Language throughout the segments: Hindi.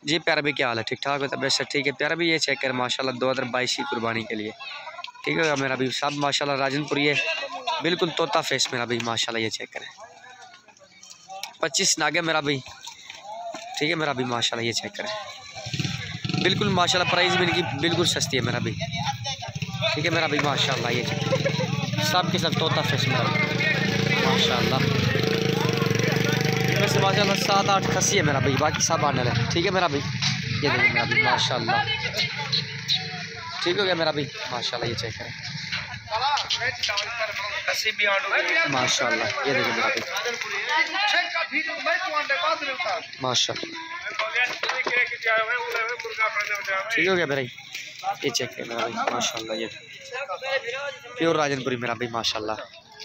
जी प्यारा भी क्या हाल है? ठीक ठाक हो? तबियत से ठीक है प्यारा भी? ये चेक कर माशाल्लाह 2022 की कुर्बानी के लिए ठीक है मेरा भी सब माशाल्लाह राजनपुरी है, बिल्कुल तोता फेस मेरा भी माशाल्लाह। ये चेक करें 25 नागे मेरा भी ठीक है मेरा भी माशाल्लाह। ये चेक करें बिल्कुल माशाल्लाह, प्राइस भी इनकी बिल्कुल सस्ती है मेरा भी ठीक है मेरा भी माशाल्लाह। ये चेक सब के सब तोता फेस मेरा भी माशाल्लाह। वैसे माशाल्लाह 7-8 खस्सी है मेरा भाई, बाकी सब आने है ठीक है मेरा भाई। ये देखिए मेरा भाई माशाल्लाह ठीक हो गया मेरा भाई माशाल्लाह। ये चेक करें माशाल्लाह। ये देखिए मेरा भाई माशाल्लाह ठीक हो गया मेरा। ये चेक करें मेरा भाई माशाल्लाह। ये प्योर राजनपुरी मेरा भाई माशाल्लाह,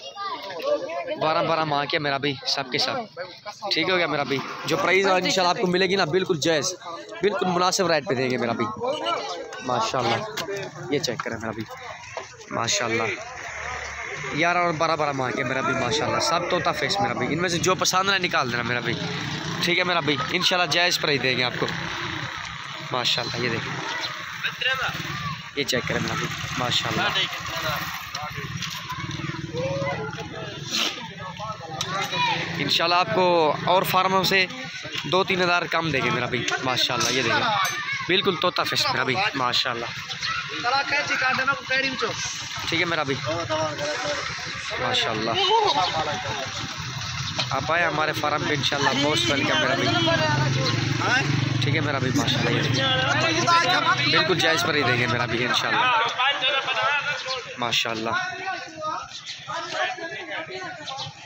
12 माह के मेरा भाई सब के सब ठीक हो गया मेरा भाई। जो प्राइस इंशाल्लाह आपको मिलेगी ना बिल्कुल जायज़, बिल्कुल मुनासिब रेट पे देंगे मेरा भाई माशाल्लाह। ये चेक करें मेरा भाई माशाल्लाह, 11 और 12 माह के मेरा भाई माशाल्लाह, सब तोता फेस मेरा भाई। इनमें से जो पसंद है निकाल देना मेरा भाई ठीक है मेरा भाई, इंशाल्लाह जायज़ प्राइस देंगे आपको माशाल्लाह। ये देखिए ये चेक करें मेरा भाई माशाल्लाह। इंशाल्लाह आपको और फार्मों से 2-3 हज़ार कम देंगे मेरा भाई माशाल्लाह। ये देखिए बिल्कुल तोता फिश मेरा भाई माशाल्लाह ठीक है मेरा भाई माशाल्लाह। आप आए हमारे फार्म पे इंशाल्लाह, मोस्ट वेलकम मेरा भाई ठीक है मेरा भाई माशाल्लाह। ये बिल्कुल जायज़ पर ही देंगे मेरा भाई इंशाल्लाह माशाल्लाह।